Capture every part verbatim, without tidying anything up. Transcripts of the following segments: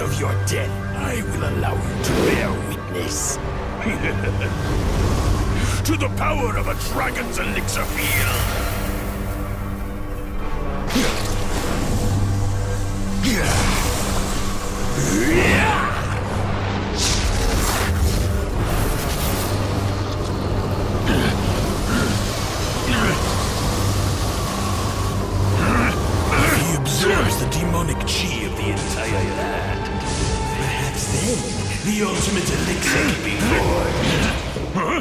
of your death, I will allow you to bear witness. To the power of a dragon's elixir field! He absorbs the demonic chi of the entire land. Perhaps then, the ultimate elixir can be forged. Huh?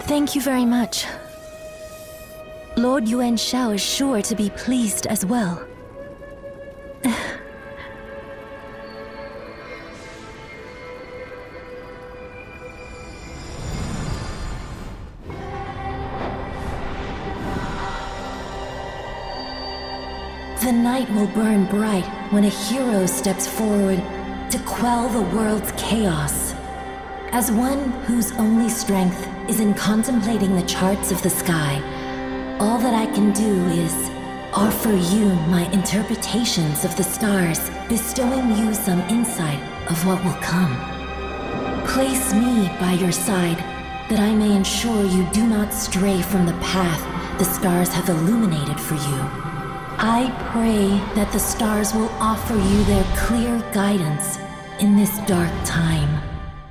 Thank you very much. Lord Yuan Shao is sure to be pleased as well. The night will burn bright when a hero steps forward to quell the world's chaos. As one whose only strength is in contemplating the charts of the sky, all that I can do is offer you my interpretations of the stars, bestowing you some insight of what will come. Place me by your side, that I may ensure you do not stray from the path the stars have illuminated for you. I pray that the stars will offer you their clear guidance in this dark time.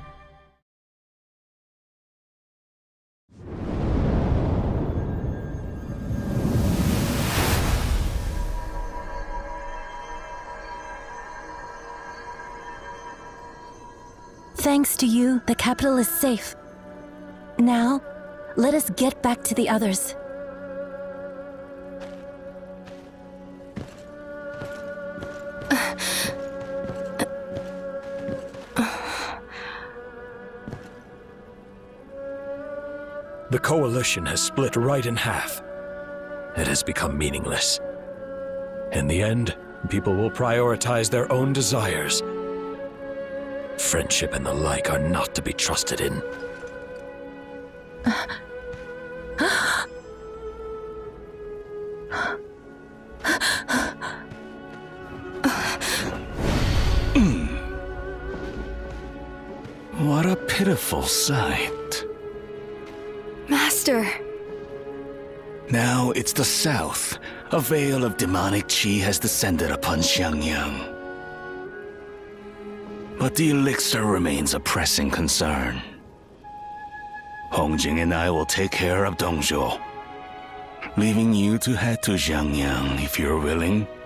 Thanks to you, the capital is safe. Now, let us get back to the others. The coalition has split right in half. It has become meaningless. In the end, people will prioritize their own desires. Friendship and the like are not to be trusted in. What a pitiful sight. Master! Now it's the south. A veil of demonic qi has descended upon Xiangyang. But the elixir remains a pressing concern. Hongjing and I will take care of Dongzhou, leaving you to head to Xiangyang if you're willing.